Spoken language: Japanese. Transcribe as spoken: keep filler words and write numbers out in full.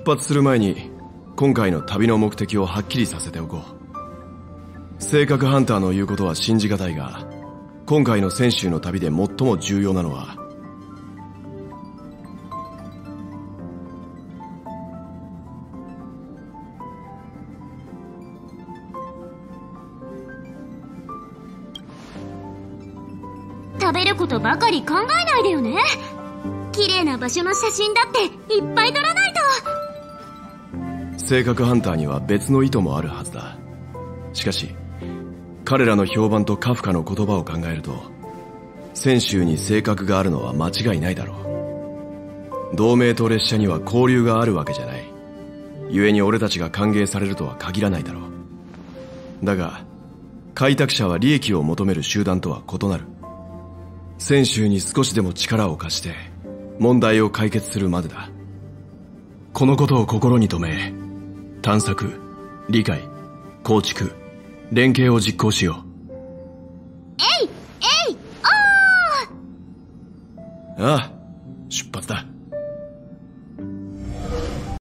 発する前に今回の旅の目的をはっきりさせておこう。性格ハンターの言うことは信じがたいが、今回の泉州の旅で最も重要なのは食べることばかり考えないでよね。綺麗な場所の写真だっていっぱい撮らないと。 性格ハンターには別の意図もあるはずだ。しかし彼らの評判とカフカの言葉を考えると、泉州に性格があるのは間違いないだろう。同盟と列車には交流があるわけじゃない。故に俺たちが歓迎されるとは限らないだろう。だが開拓者は利益を求める集団とは異なる。泉州に少しでも力を貸して問題を解決するまでだ。このことを心に留め、探索、理解、構築、連携を実行しよう。 えいえいおー。 ああ、出発だ。